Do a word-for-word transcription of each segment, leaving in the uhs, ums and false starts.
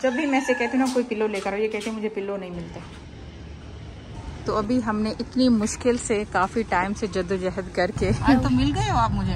जब भी मैं से कहती हूँ ना कोई पिल्लो लेकर आओ, ये कहते हैं मुझे पिल्लो नहीं मिलते। तो अभी हमने इतनी मुश्किल से काफ़ी टाइम से जद्दोजहद करके आज तो मिल गए हो आप मुझे।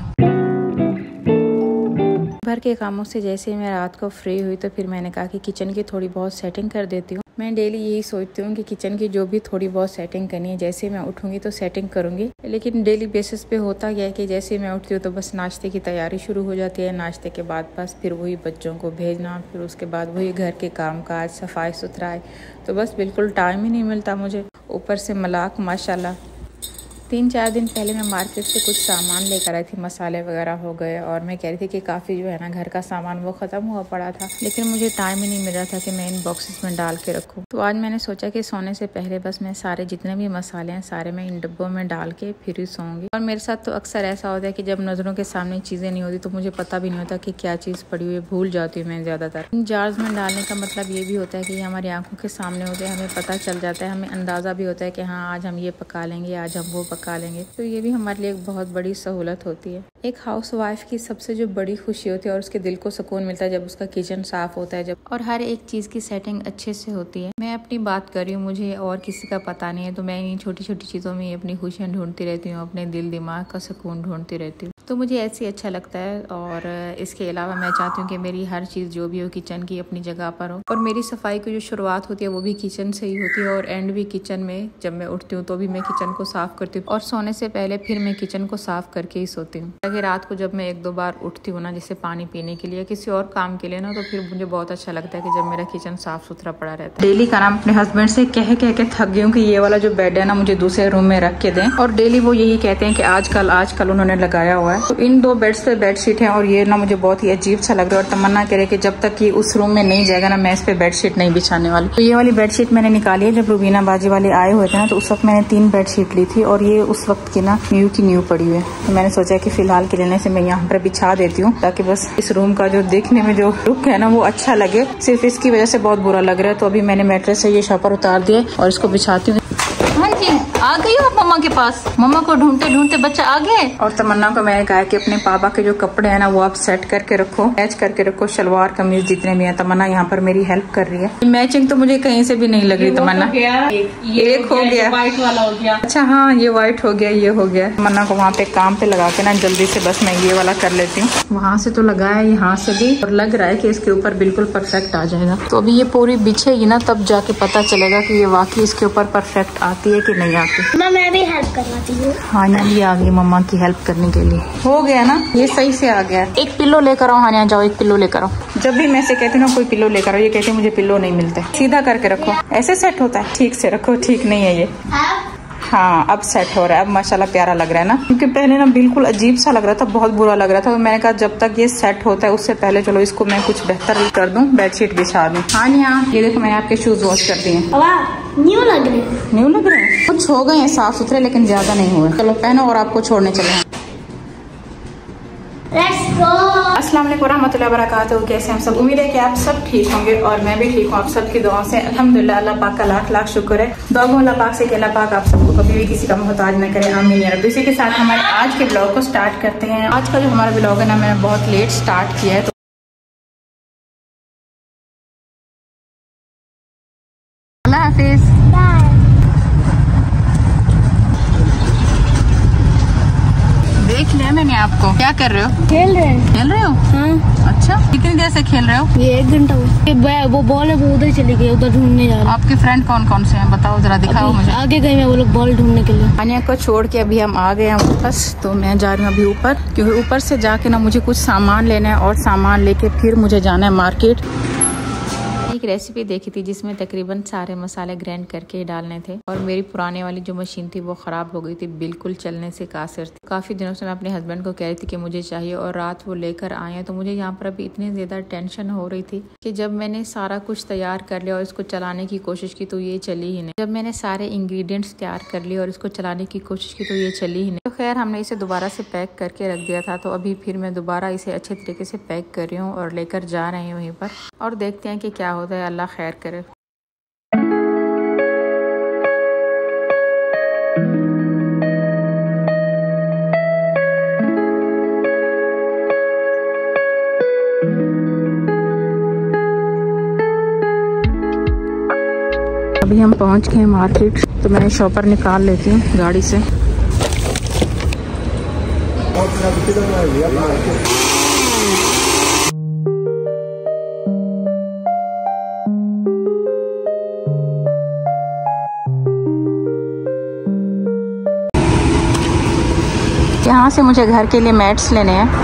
घर के कामों से जैसे ही मैं रात को फ्री हुई तो फिर मैंने कहा कि किचन की थोड़ी बहुत सेटिंग कर देती हूँ। मैं डेली यही सोचती हूँ कि किचन की जो भी थोड़ी बहुत सेटिंग करनी है, जैसे मैं उठूँगी तो सेटिंग करूँगी। लेकिन डेली बेसिस पे होता गया है कि जैसे मैं उठती हूँ तो बस नाश्ते की तैयारी शुरू हो जाती है। नाश्ते के बाद बस फिर वही बच्चों को भेजना, फिर उसके बाद वही घर के काम काज, सफाई सुथराई, तो बस बिल्कुल टाइम ही नहीं मिलता मुझे। ऊपर से मलाक माशाल्लाह। तीन चार दिन पहले मैं मार्केट से कुछ सामान लेकर आई थी, मसाले वगैरह हो गए, और मैं कह रही थी कि काफ़ी जो है ना घर का सामान वो ख़त्म हुआ पड़ा था, लेकिन मुझे टाइम ही नहीं मिल रहा था कि मैं इन बॉक्सेस में डाल के रखूँ। तो आज मैंने सोचा कि सोने से पहले बस मैं सारे जितने भी मसाले हैं सारे मैं इन डब्बों में डाल के फिर ही सोऊंगी। और मेरे साथ तो अक्सर ऐसा होता है कि जब नज़रों के सामने चीज़ें नहीं होती तो मुझे पता भी नहीं होता कि क्या चीज़ पड़ी हुई है, भूल जाती हूँ मैं ज़्यादातर। इन जार्स में डालने का मतलब ये भी होता है कि हमारी आंखों के सामने होते हैं, हमें पता चल जाता है, हमें अंदाज़ा भी होता है कि हाँ आज हम ये पका लेंगे, आज हम वो पका लेंगे। तो ये भी हमारे लिए एक बहुत बड़ी सहूलत होती है। एक हाउस वाइफ की सबसे जो बड़ी खुशी होती है और उसके दिल को सुकून मिलता है जब उसका किचन साफ होता है, जब और हर एक चीज़ की सेटिंग अच्छे से होती है। मैं अपनी बात कर रही हूँ, मुझे और किसी का पता नहीं है, तो मैं इन छोटी छोटी चीज़ों में अपनी खुशियाँ ढूंढती रहती हूँ, अपने दिल दिमाग का सुकून ढूंढती रहती हूँ। तो मुझे ऐसे ही अच्छा लगता है। और इसके अलावा मैं चाहती हूँ कि मेरी हर चीज़ जो भी हो किचन की अपनी जगह पर हो, और मेरी सफाई की जो शुरुआत होती है वो भी किचन से ही होती है, और एंड भी किचन में। जब मैं उठती हूँ तो भी मैं किचन को साफ करती हूँ, और सोने से पहले फिर मैं किचन को साफ करके ही सोती हूँ। ताकि रात को जब मैं एक दो बार उठती हूँ ना, जैसे पानी पीने के लिए, किसी और काम के लिए ना, तो फिर मुझे बहुत अच्छा लगता है कि जब मेरा किचन साफ सुथरा पड़ा रहता है। डेली का नाम अपने हस्बैंड से कह कह के थक गई हूँ कि ये वाला जो बेड है ना मुझे दूसरे रूम में रख के दें, और डेली वो यही कहते हैं कि आजकल आजकल उन्होंने लगाया हुआ है। तो इन दो बेड्स पे बेडशीट है, और ये ना मुझे बहुत ही अजीब सा लग रहा है, और तमन्ना कह रही है कि जब तक कि उस रूम में नहीं जाएगा ना मैं इस पे बेडशीट नहीं बिछाने वाली। तो ये वाली बेडशीट मैंने निकाली है, जब रुबीना बाजी वाले आए हुए थे ना तो उस वक्त मैंने तीन बेडशीट ली थी, और ये उस वक्त की ना न्यू की न्यू पड़ी हुई है। तो मैंने सोचा कि फिलहाल के लेने से मैं यहाँ पर बिछा देती हूँ, ताकि बस इस रूम का जो देखने में जो लुक है ना वो अच्छा लगे। सिर्फ इसकी वजह से बहुत बुरा लग रहा है। तो अभी मैंने मैट्रेस से ये शॉपर उतार दिया और इसको बिछाती हूँ। हाँ जी, आ गई हो मम्मा के पास? मम्मा को ढूंढते ढूंढते बच्चा आ गए। और तमन्ना को मैंने कहा कि अपने पापा के जो कपड़े हैं ना वो आप सेट करके रखो, मैच करके रखो, शलवार कमीज जितने भी हैं। तमन्ना यहाँ पर मेरी हेल्प कर रही है। मैचिंग तो मुझे कहीं से भी नहीं लग रही तमन्ना। एक हो गया, व्हाइट वाला हो गया। अच्छा हाँ, ये व्हाइट हो गया, ये हो गया। तमन्ना को वहाँ पे काम पे लगा के ना जल्दी से बस मैं ये वाला कर लेती हूँ। वहाँ से तो लगाया, यहाँ से भी, और लग रहा है कि इसके ऊपर बिल्कुल परफेक्ट आ जाएगा। तो अभी ये पूरी बिछेगी ना तब जाके पता चलेगा कि ये वाकई इसके ऊपर परफेक्ट आती है कि नहीं आती। मैं भी हेल्प करवाती हूँ। हाँ, ये आ गई मम्मा की हेल्प करने के लिए। हो गया ना, ये सही से आ गया। एक पिल्लो लेकर आओ। हाँ, जाओ एक पिल्लो लेकर आओ। जब भी मैं से कहती हूँ ना कोई पिल्लो लेकर आओ, ये कहते हैं मुझे पिल्लो नहीं मिलते। सीधा करके रखो, ऐसे सेट होता है। ठीक से रखो, ठीक नहीं है ये। हाँ, अब सेट हो रहा है, अब माशाल्लाह प्यारा लग रहा है ना, क्योंकि पहले ना बिल्कुल अजीब सा लग रहा था, बहुत बुरा लग रहा था। तो मैंने कहा जब तक ये सेट होता है उससे पहले चलो इसको मैं कुछ बेहतर कर दूं, बेडशीट बिछा दूं। हाँ यहाँ ये देखो, मैंने आपके शूज वॉश कर दिए। न्यू लग रहे हैं, न्यू लग रहे हैं। कुछ हो गए हैं साफ सुथरे, लेकिन ज्यादा नहीं हुए। चलो पहनो और आपको छोड़ने चले। अस्सलाम वालेकुम रहमतुल्लाहि व बरकातहू। कैसे हम सब? उम्मीद है कि आप सब ठीक होंगे और मैं भी ठीक हूँ आप सबकी दुआओं से। अल्हम्दुलिल्लाह, अल्लाह पाक का लाख लाख शुक्र है। दुआ गो अल्लाह पाक से कि अल्लाह पाक आप सबको कभी भी किसी का मोहताज न करे, आमीन या रब्बी। इसी के साथ हमारे आज के ब्लॉग को स्टार्ट करते हैं। आज का जो हमारा ब्लॉग है ना, मैंने बहुत लेट स्टार्ट किया है। तो अल्लाह हाफिज। देख लिया मैंने आपको। क्या कर रहे हो? खेल रहे हैं। खेल रहे हो? हाँ। अच्छा, कितनी देर से खेल रहे हो? ये एक घंटा हुआ। वो बॉल है वो उधर चली गई, उधर ढूंढने जा रहे हैं। आपके फ्रेंड कौन कौन से हैं बताओ जरा, दिखाओ मुझे। आगे गए हैं वो लोग बॉल ढूंढने के लिए। आनिया को छोड़ के अभी हम आ गए हैं वापस। तो मैं जा रही हूँ अभी ऊपर, क्योंकि ऊपर से जाके ना मुझे कुछ सामान लेना है, और सामान लेके फिर मुझे जाना है मार्केट। एक रेसिपी देखी थी जिसमें तकरीबन सारे मसाले ग्राइंड करके डालने थे, और मेरी पुराने वाली जो मशीन थी वो खराब हो गई थी, बिल्कुल चलने से कासिर थी। काफी दिनों से मैं अपने हस्बैंड को कह रही थी कि मुझे चाहिए, और रात वो लेकर आए हैं। तो मुझे यहाँ पर अभी इतनी ज्यादा टेंशन हो रही थी कि जब मैंने सारा कुछ तैयार कर लिया और इसको चलाने की कोशिश की तो ये चली ही नहीं। जब मैंने सारे इंग्रेडिएंट्स तैयार कर लिए और इसको चलाने की कोशिश की तो ये चली ही नहीं। तो खैर हमने इसे दोबारा से पैक करके रख दिया था। तो अभी फिर मैं दोबारा इसे अच्छे तरीके से पैक कर रही हूँ और लेकर जा रही हूँ वहीं पर, और देखते हैं कि क्या होता है। अल्लाह खैर करे। अभी हम पहुंच गए मार्केट, तो मैं शॉपर निकाल लेती हूँ गाड़ी से। यहाँ से मुझे घर के लिए मैट्स लेने हैं।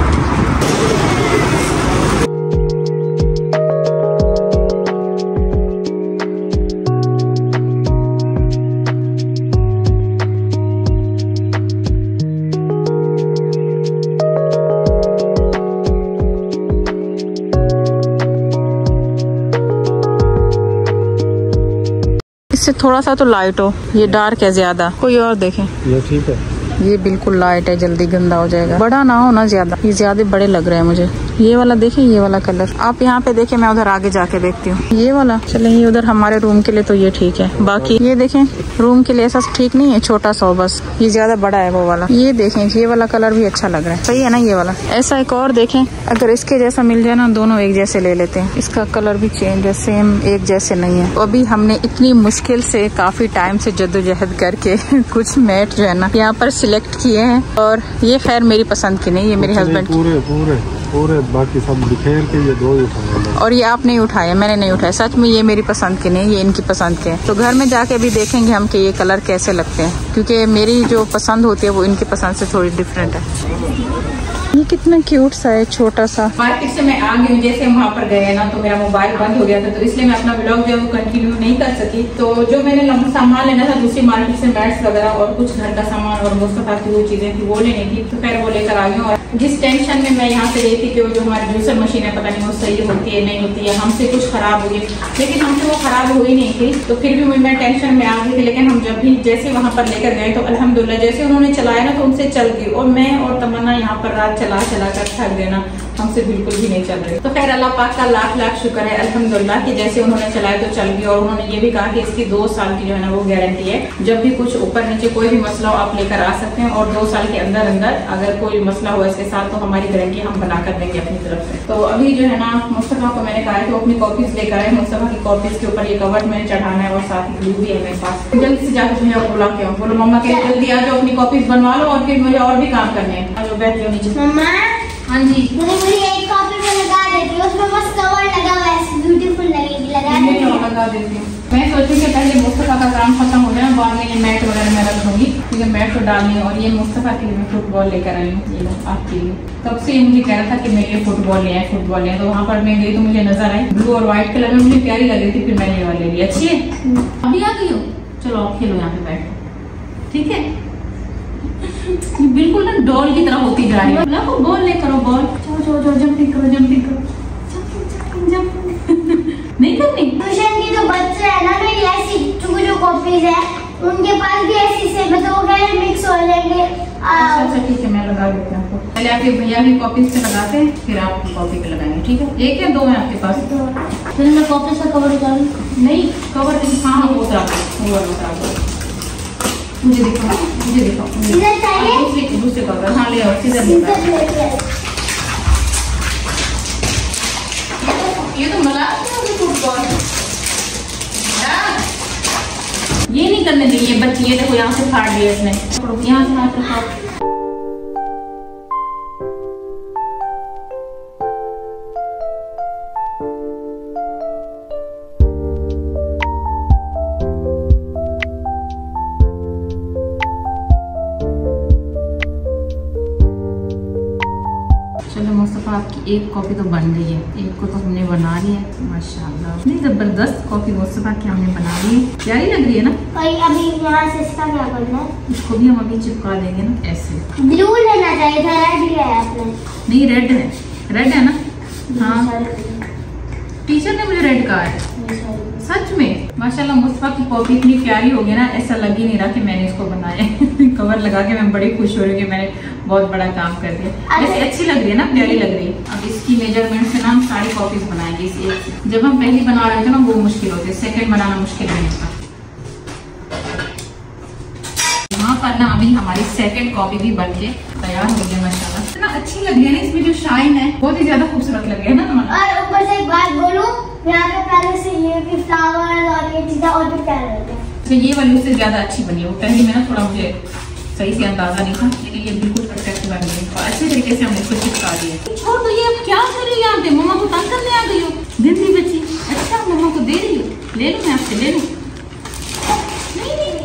इससे थोड़ा सा तो लाइट हो, ये डार्क है ज्यादा। कोई और देखें, ये ठीक है, ये बिल्कुल लाइट है, जल्दी गंदा हो जाएगा। बड़ा ना हो ना ज्यादा, ये ज्यादा बड़े लग रहे हैं मुझे। ये वाला देखें, ये वाला कलर आप यहाँ पे देखें, मैं उधर आगे जाके देखती हूँ। ये वाला चले, ये उधर हमारे रूम के लिए तो ये ठीक है, बाकी ये देखें रूम के लिए ऐसा ठीक नहीं है, छोटा सा बस, ये ज्यादा बड़ा है वो वाला। ये देखें, ये वाला कलर भी अच्छा लग रहा है, सही है ना ये वाला। ऐसा एक और देखें, अगर इसके जैसा मिल जाए ना, दोनों एक जैसे ले लेते हैं। इसका कलर भी चेंज है, सेम एक जैसे नहीं है। तो अभी हमने इतनी मुश्किल से काफी टाइम से जद्दोजहद करके कुछ मैट जो है ना यहाँ पर सिलेक्ट किए हैं, और ये खैर मेरी पसंद की नहीं, ये मेरे हस्बैंड पूरे पूरे पूरे बाकी सब बिखेर के ये दो ही उठाए, और ये आपने उठाया, मैंने नहीं उठाया। सच में ये मेरी पसंद के नहीं, ये इनकी पसंद के। तो घर में जाके भी देखेंगे हम कि ये कलर कैसे लगते हैं, क्योंकि मेरी जो पसंद होती है वो इनकी पसंद से थोड़ी डिफरेंट है। ये कितना क्यूट सा है, छोटा सा। मार्केट से मैं आ गई हूँ, जैसे हम वहाँ पर गए ना तो मेरा मोबाइल बंद हो गया था, तो इसलिए मैं अपना ब्लॉग जो है वो कंटिन्यू नहीं कर सकी। तो जो मैंने सामान लेना था दूसरी मार्केट से, मैट्स वगैरह और कुछ घर का सामान और मुस्तफा की वो चीजें थी वो लेनी थी, तो खैर वो लेकर आ गई हूँ। और जिस टेंशन में मैं यहाँ से गई थी कि जो हमारी जूसर मशीन है, पता नहीं वो सही होती है नहीं होती है, हमसे कुछ खराब हुई, लेकिन हमसे वो खराब हुई नहीं थी, तो फिर भी मैं टेंशन में आ गई थी। लेकिन हम जब भी जैसे वहाँ पर लेकर गए तो अल्हम्दुलिल्लाह जैसे उन्होंने चलाया ना तो उनसे चल गई, और मैं और तमन्ना यहाँ पर रात चला चला कर थक देना, हमसे बिल्कुल भी नहीं चल रही। तो खैर अल्लाह पाक का लाख लाख शुक्र है अल्हम्दुलिल्लाह कि जैसे उन्होंने चलाया तो चल गई। और उन्होंने ये भी कहा कि इसकी दो साल की जो है ना वो गारंटी है, जब भी कुछ ऊपर नीचे कोई भी मसला हो आप लेकर आ सकते हैं, और दो साल के अंदर अंदर अगर कोई मसला हो इसके साथ तो हमारी गारंटी हम बना कर देंगे अपनी तरफ से। तो अभी जो है ना मुस्तफा को मैंने कहा कि वो अपनी कॉपीज लेकर आए, मुस्तफा की कॉपीज के ऊपर ये कवर मैंने चढ़ाना है, और साथ ही ग्लू भी है मेरे पास। जल्दी से जाकर जो है बोला क्यों बोलो मम्मा के जल्दी आ जाओ, अपनी कॉपीज बनवा लो, और फिर मुझे और भी काम करने हैं। बैठ जाओ नीचे। हाँ जी, मुझे मुझे एक कॉपी में लगा देती हूँ, उसमें बस कवर लगा हुआ है, ब्यूटीफुल लगेगी, लगा देती हूँ। लगा देती हूँ। मैं सोचूं कि पहले मुस्तफा का काम खत्म हो जाए, बाद में ये मैट वगैरह मैं रख दूंगी, क्योंकि मैट तो डालनी है। और ये मुस्तफा के लिए मैं फुटबॉल लेकर आई हूँ, ये लो आपके लिए। तब से ये मुझे कह रहा था कि मैं ये फुटबॉल ले आए फुटबॉल ले आए, तो वहाँ पर मैं गई तो मुझे नजर आई ब्लू और व्हाइट कलर में, मुझे प्यारी लग रही थी, फिर मैंने ये वाली ले ली। अच्छी है, अभी आ गई हो, चलो आप खेलो यहाँ पे बैठो, ठीक है। बिल्कुल ना डॉल की तरह होती जा रही है, बॉल ले करो, बॉल जाओ जाओ जाओ, जंपिंग करो जंपिंग करो, नहीं करनी। ट्यूशन की तो बच्चे है ना मेरी ऐसी जो कॉपीज है उनके पास भी ऐसी से मतलब वो कह मिक्स हो जाएंगे। अच्छा ठीक है, मैं लगा देती हूँ आपको। पहले आपके भैया की कॉपीज पे लगाते हैं, फिर आप कॉपी पे लगाएंगे, ठीक है। एक या दो है आपके पास? फिर मैं कॉपी से कवर उतारूं? नहीं कवर नहीं, हाँ वो उतार वो उतार दो, मुझे दिखाओ मुझे दिखाओ सीजर चाहिए? दूसरे दूसरे कवर, हाँ ले आओ सीजर ले आओ। ये तो मला फुटबॉल ये नहीं करने देंगे बच्चे। ये देखो यहाँ से फाड़ दिया इसने, यहाँ से हाथ रखो। चलो मुस्तफा आपकी एक कॉपी तो बन गई है, एक को तो हमने बना लिया है माशाल्लाह। नहीं जबरदस्त कॉपी मुस्तफा की हमने बना ली है, प्यारी लग रही है ना। भाई अभी यहाँ से इसका क्या करना है? इसको भी हम अभी चिपका देंगे ना ऐसे। ब्लू लेना चाहिए था, रेड लिया है आपने। नहीं रेड है, रेड है ना। हाँ टीचर ने मुझे रेड कहा है सच में। माशाल्लाह मुस्तफा की कॉपी इतनी प्यारी हो गई ना, ऐसा लग ही नहीं रहा कि मैंने इसको बनाया कवर लगा के मैं बड़ी खुश हो रही हूँ कि मैंने बहुत बड़ा काम कर दिया। वैसे अच्छी लग रही है ना, प्यारी लग रही है। अब इसकी मेजरमेंट से ना हम सारी कॉपीज बनाएंगे इस एक से। जब हम पहली बना रहे थे ना वो मुश्किल होती है, सेकंड बनाना मुश्किल नहीं होता। यहाँ पर ना अभी हमारी सेकंड कॉपी भी बन के तैयार हो गई माशाल्लाह। इतना अच्छी लग रही है ना, इसमें जो शाइन है बहुत ही ज्यादा खूबसूरत लग रही है ना। और ऊपर से एक बात बोलूं, यहाँ पे पहले से ये भी फ्लावर और ये चीजें और भी प्यार लगता है। तो ये वाली उससे ज्यादा अच्छी बनी है। वो पहले में ना थोड़ा मुझे सही से अंदाजा नहीं था, लेकिन ये बिल्कुल परफेक्ट बन गई और अच्छे तरीके से हमने इसको चिपका दिया। छोड़ दो, ये अब क्या कर रही हो यहाँ पे? मम्मा को तंग करने आ गई हो? गंदी बच्ची। अच्छा मम्मा को दे रही हो? ले लूं मैं आपसे, ले लूं? नहीं नहीं,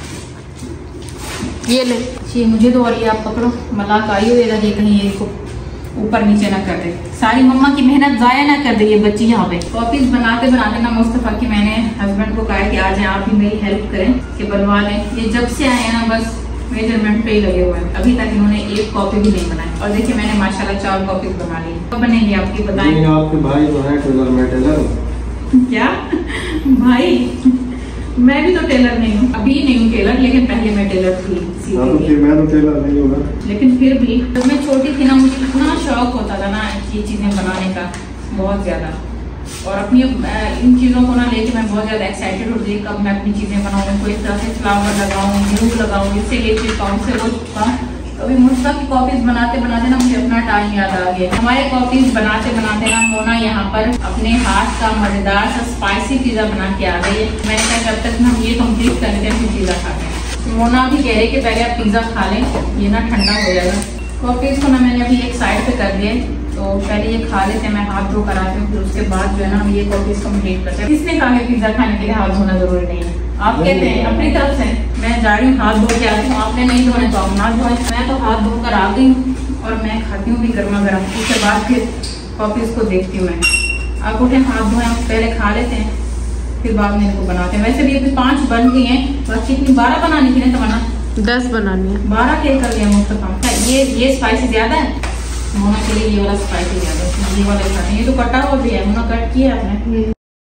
ये ले। ये मुझे दो और ये आप पकड़ो। मलाक आई हो ये कहीं ये इसको ऊपर नीचे ना कर दे, सारी मम्मा की मेहनत जाया ना कर दे ये बच्ची यहाँ पे। कॉपीज बनाते बनाते ना मुस्तफा की मैंने हस्बैंड को कहा कि आज आप भी मेरी हेल्प करें कि बनवा लें। ये जब से आए हैं ना बस मेजरमेंट पे ही लगे हुए हैं, अभी तक इन्होंने एक कॉपी भी नहीं बनाई। और देखिए मैंने माशाल्लाह चार कॉपीज बना ली। कब बनेंगे आपकी बताएं? आपके भाई जो है टेलर में टेलर क्या भाई? मैं भी तो टेलर नहीं हूँ, अभी नहीं हूँ टेलर, लेकिन पहले मैं टेलर थी। हाँ तो फिर मैं तो टेलर नहीं हूँ ना। लेकिन फिर भी जब मैं छोटी थी ना मुझे इतना शौक होता था ना ये चीजें बनाने का, बहुत ज्यादा। और अपनी इन चीजों को ना लेके मैं बहुत ज्यादा एक्साइटेड होती थी कब मैं अपनी चीजें बनाऊँ, कोई तरह से फ्लावर लगाऊँ, ग्लू लगाऊँ, इससे ये चीज पाऊँ से वो पाऊँ। अभी मुस्का की कॉपीज बनाते बनाते ना मुझे अपना टाइम याद आ गया। हमारे कॉपीज बनाते बनाते ना मोना यहाँ पर अपने हाथ का मजेदार सा स्पाइसी पिज्जा बना के आ गई है। मैंने कहा जब तक हम ये कंप्लीट करते हैं फिर पिज्जा खाते हैं। मोना भी कह रहे कि पहले आप पिज्जा खा लें, ये ना ठंडा हो जाएगा। कॉपीज को ना मैंने अभी एक साइड पे कर दिया, तो पहले ये खा लेते हैं, मैं हाथ धो कर आती हूँ, फिर उसके बाद जो है ना हम ये कॉपीज कम्प्लीट करते हैं। किसने कहा है पिज्जा खाने के लिए हाथ धोना जरूरी नहीं है? आप कहते हैं अपनी तरफ से। मैं जा रही हूँ हाथ धो के आती हूँ, आपने नहीं धोने तो आप ना धोए। मैं तो हाथ धोकर आ गई हूँ और मैं खाती हूँ भी गर्मा गर्म, उसके बाद फिर कॉपीज को देखती हूँ मैं। आप उठे हाथ धोए, हम पहले खा लेते हैं फिर बाद में इनको बनाते हैं। वैसे भी अभी पाँच बन गई हैं, बस कितनी बारह बनानी थी ना तमन्ना? दस बनानी है। बारह के कर लिया मुस्तफा। ये ये स्पाइसी ज्यादा है मोना के लिए, ये वाला स्पाइसी ज्यादा है, ये वाला खाते हैं। ये तो कटा हुआ भी है, मोना कट किया आपने?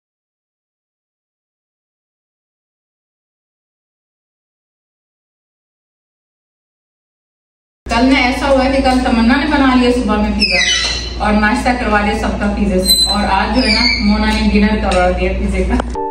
कल में ऐसा हुआ कि कल तमन्ना ने बना लिया सुबह में पिज्जा और नाश्ता करवा दिया सबका पिज्जे से, और आज जो है ना मोना ने डिनर करवा दिया पिज्जे का।